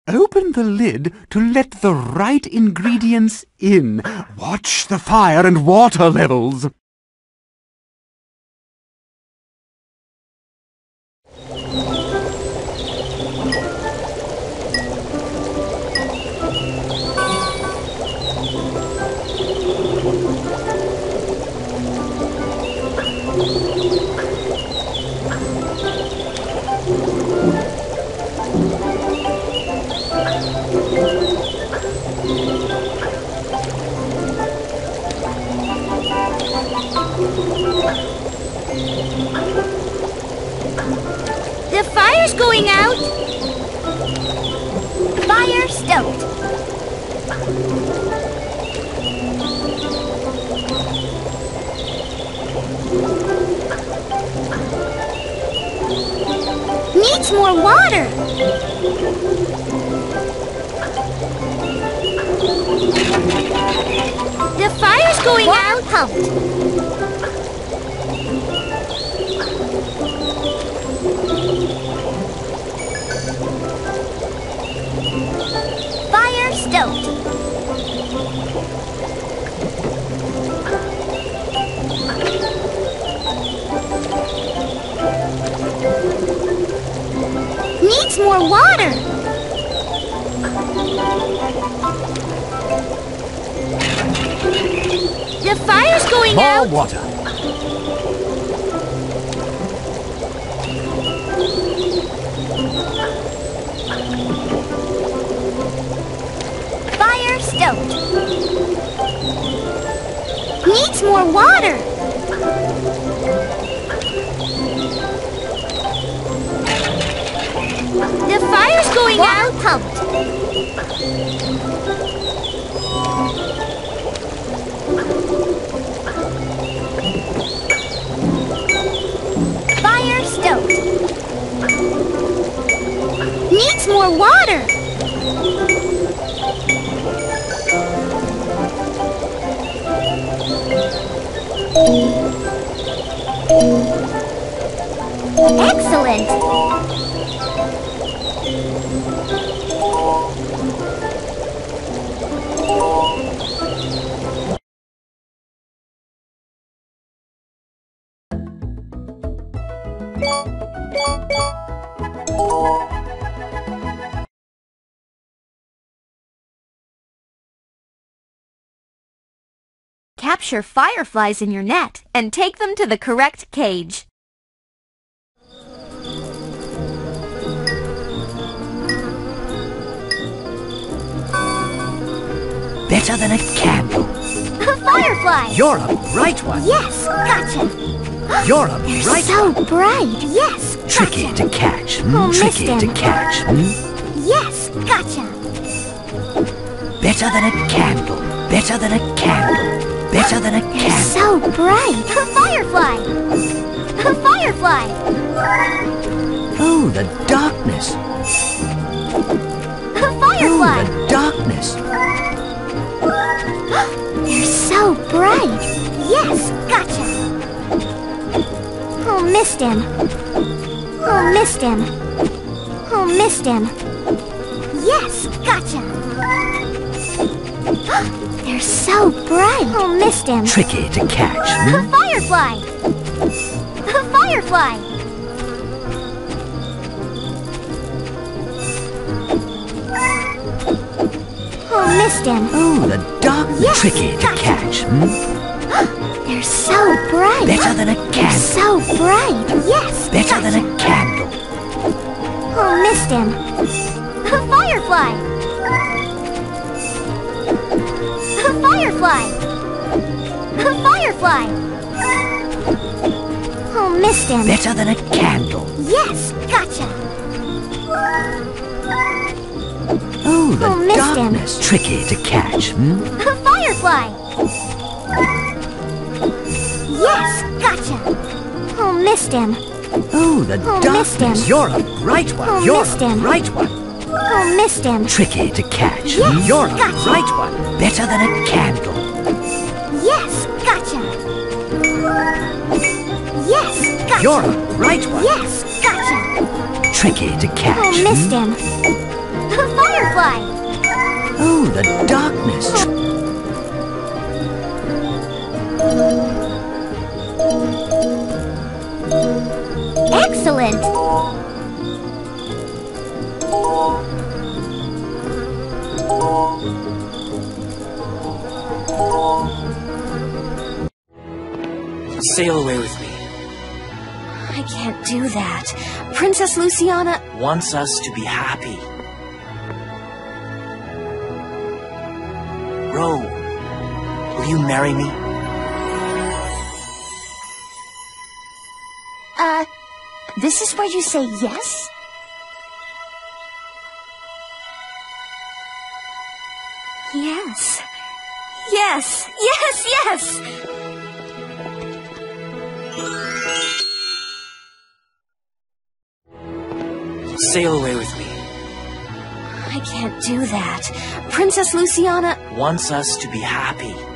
Open the lid to let the right ingredients in. Watch the fire and water levels. The fire's going out. Fire stoked. Needs more water. The fire's going out. Pumped. Fire stoked. Needs more water. The fire's going out. More water. Fire stoked. Needs more water. The fire's going out. Pumped. Fire stoked. Needs more water. Excellent. Capture fireflies in your net and take them to the correct cage. Better than a candle. A firefly! You're a bright one. Yes, gotcha. You're a They're bright so one. bright. Yes, Tricky gotcha. to catch. Oh, Tricky missed to him. catch. Yes, gotcha. Better than a candle. Better than a candle. Better than a They're candle. so bright. A firefly! A firefly! Oh, the darkness. A firefly! Oh, the darkness. They're so bright. Yes, gotcha. Oh, missed him. Oh, missed him. Oh, missed him. Yes, gotcha. They're so bright. Oh, missed him. Tricky to catch. A firefly! A firefly! Oh, missed him. Oh, the darkness. Yes, Tricky to gotcha. catch. They're so bright. Better than a They're candle. so bright. Yes, Better gotcha. than a candle. Oh, missed him. A firefly! A firefly! A firefly! Oh, missed him. Better than a candle. Yes, gotcha. Oh, the Oh, missed him. darkness. Tricky to catch. A firefly! Yes, gotcha. Oh, missed him. Oh, the Oh, missed him. darkness. You're a bright one. Oh, You're missed a him. bright one. Oh, missed him. Tricky to catch. Yes, You're a gotcha. bright one. Better than a candle. Yes, gotcha. Yes, gotcha. You're a bright one. Yes, gotcha. Tricky to catch. Oh, missed him. A firefly! fly. Oh, the darkness. Excellent. Sail away with me. I can't do that. Princess Luciana Wants us to be happy. Ro, will you marry me? This is where you say yes? Yes. Yes. Yes, yes! Sail away with me. I can't do that. Princess Luciana Wants us to be happy.